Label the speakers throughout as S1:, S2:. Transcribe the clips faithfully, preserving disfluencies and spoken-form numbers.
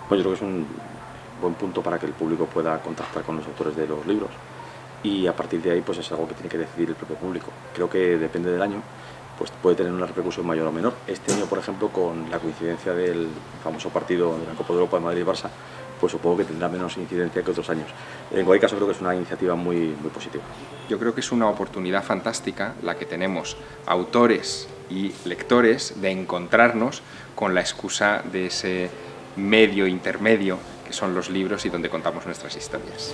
S1: Bueno, yo creo que es un buen punto para que el público pueda contactar con los autores de los libros y a partir de ahí pues es algo que tiene que decidir el propio público. Creo que depende del año, pues puede tener una repercusión mayor o menor. Este año, por ejemplo, con la coincidencia del famoso partido de la Copa de Europa de Madrid y Barça, pues supongo que tendrá menos incidencia que otros años. En cualquier caso, creo que es una iniciativa muy, muy positiva.
S2: Yo creo que es una oportunidad fantástica la que tenemos autores y lectores de encontrarnos con la excusa de ese medio intermedio que son los libros y donde contamos nuestras historias.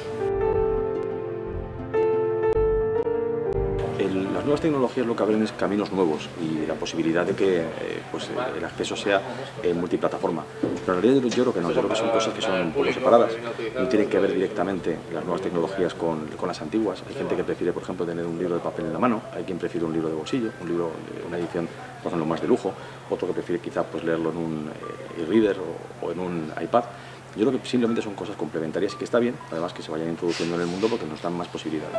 S1: El, las nuevas tecnologías lo que abren es caminos nuevos y la posibilidad de que eh, pues, el acceso sea eh, multiplataforma. Pero en realidad yo creo que no, yo creo que son cosas que son un poco separadas. No tienen que ver directamente las nuevas tecnologías con, con las antiguas. Hay gente que prefiere, por ejemplo, tener un libro de papel en la mano, hay quien prefiere un libro de bolsillo, un libro de una edición, por ejemplo, más de lujo, otro que prefiere quizá pues, leerlo en un eh, e-reader o, o en un iPad. Yo creo que simplemente son cosas complementarias y que está bien, además, que se vayan introduciendo en el mundo porque nos dan más posibilidades.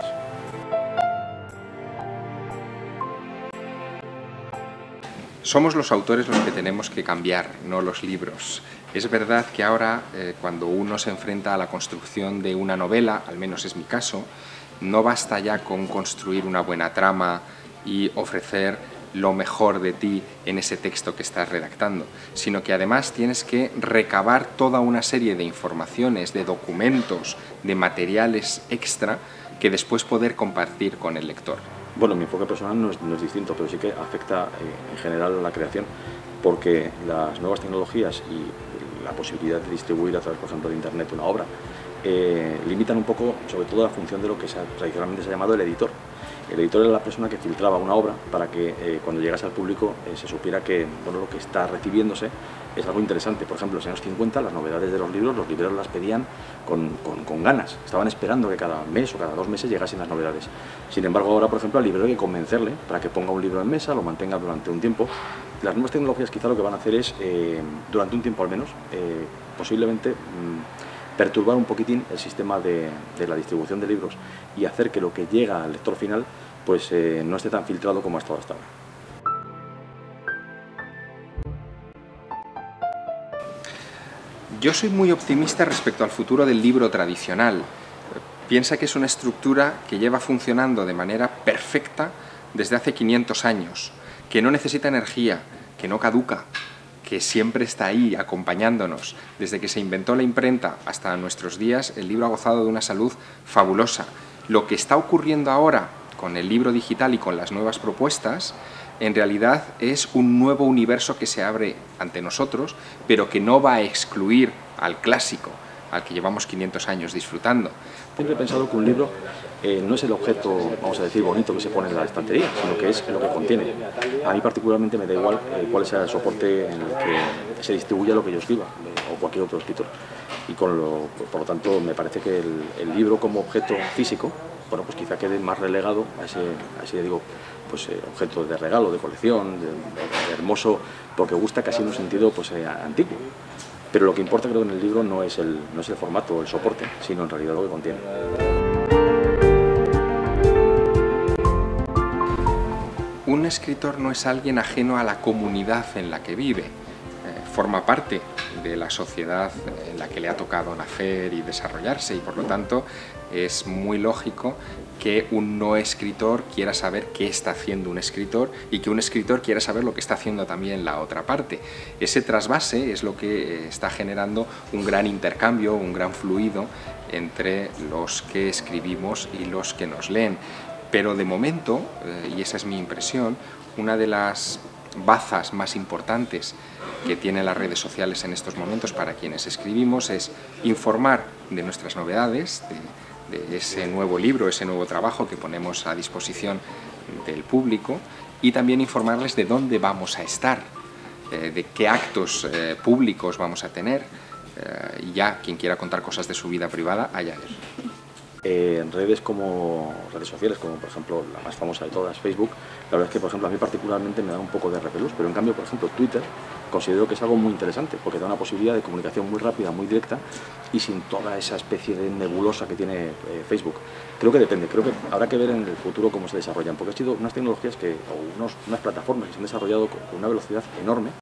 S2: Somos los autores los que tenemos que cambiar, no los libros. Es verdad que ahora, eh, cuando uno se enfrenta a la construcción de una novela, al menos es mi caso, no basta ya con construir una buena trama y ofrecer lo mejor de ti en ese texto que estás redactando, sino que además tienes que recabar toda una serie de informaciones, de documentos, de materiales extra que después poder compartir con el lector.
S1: Bueno, mi enfoque personal no es, no es distinto, pero sí que afecta eh, en general a la creación, porque las nuevas tecnologías y la posibilidad de distribuir a través, por ejemplo, de Internet una obra, eh, limitan un poco, sobre todo, la función de lo que se ha, tradicionalmente se ha llamado el editor. El editor era la persona que filtraba una obra para que eh, cuando llegase al público eh, se supiera que bueno, lo que está recibiéndose es algo interesante. Por ejemplo, en los años cincuenta, las novedades de los libros, los libreros las pedían con, con, con ganas. Estaban esperando que cada mes o cada dos meses llegasen las novedades. Sin embargo, ahora, por ejemplo, al librero hay que convencerle para que ponga un libro en mesa, lo mantenga durante un tiempo. Las nuevas tecnologías quizá lo que van a hacer es, eh, durante un tiempo al menos, eh, posiblemente mmm, perturbar un poquitín el sistema de, de la distribución de libros y hacer que lo que llega al lector final pues eh, no esté tan filtrado como ha estado hasta ahora.
S2: Yo soy muy optimista respecto al futuro del libro tradicional. Piensa que es una estructura que lleva funcionando de manera perfecta desde hace quinientos años, que no necesita energía, que no caduca, que siempre está ahí acompañándonos. Desde que se inventó la imprenta hasta nuestros días, el libro ha gozado de una salud fabulosa. Lo que está ocurriendo ahora con el libro digital y con las nuevas propuestas, en realidad es un nuevo universo que se abre ante nosotros, pero que no va a excluir al clásico, al que llevamos quinientos años disfrutando.
S1: Siempre he pensado que un libro eh, no es el objeto, vamos a decir, bonito que se pone en la estantería, sino que es lo que contiene. A mí particularmente me da igual eh, cuál sea el soporte en el que se distribuya lo que yo escriba, eh, o cualquier otro escritor. Y con lo, por lo tanto me parece que el, el libro como objeto físico, bueno, pues quizá quede más relegado a ese, a ese digo, pues, eh, objeto de regalo, de colección, de, de hermoso, porque gusta casi en un sentido pues, eh, antiguo. Pero lo que importa creo en el libro no es el, no es el formato o el soporte, sino en realidad lo que contiene.
S2: Un escritor no es alguien ajeno a la comunidad en la que vive. Eh, forma parte de la sociedad en la que le ha tocado nacer y desarrollarse y por lo tanto es muy lógico que un no escritor quiera saber qué está haciendo un escritor y que un escritor quiera saber lo que está haciendo también la otra parte. Ese trasvase es lo que está generando un gran intercambio, un gran fluido entre los que escribimos y los que nos leen. Pero de momento, eh, y esa es mi impresión, una de las bazas más importantes que tienen las redes sociales en estos momentos para quienes escribimos es informar de nuestras novedades, de, de ese nuevo libro, ese nuevo trabajo que ponemos a disposición del público y también informarles de dónde vamos a estar, eh, de qué actos eh, públicos vamos a tener eh, y ya quien quiera contar cosas de su vida privada, allá él.
S1: Eh, en redes como redes sociales, como por ejemplo la más famosa de todas, Facebook, la verdad es que por ejemplo a mí particularmente me da un poco de repelús, pero en cambio por ejemplo Twitter considero que es algo muy interesante porque da una posibilidad de comunicación muy rápida, muy directa y sin toda esa especie de nebulosa que tiene eh, Facebook. Creo que depende, creo que habrá que ver en el futuro cómo se desarrollan, porque han sido unas tecnologías que, o unos, unas plataformas que se han desarrollado con una velocidad enorme.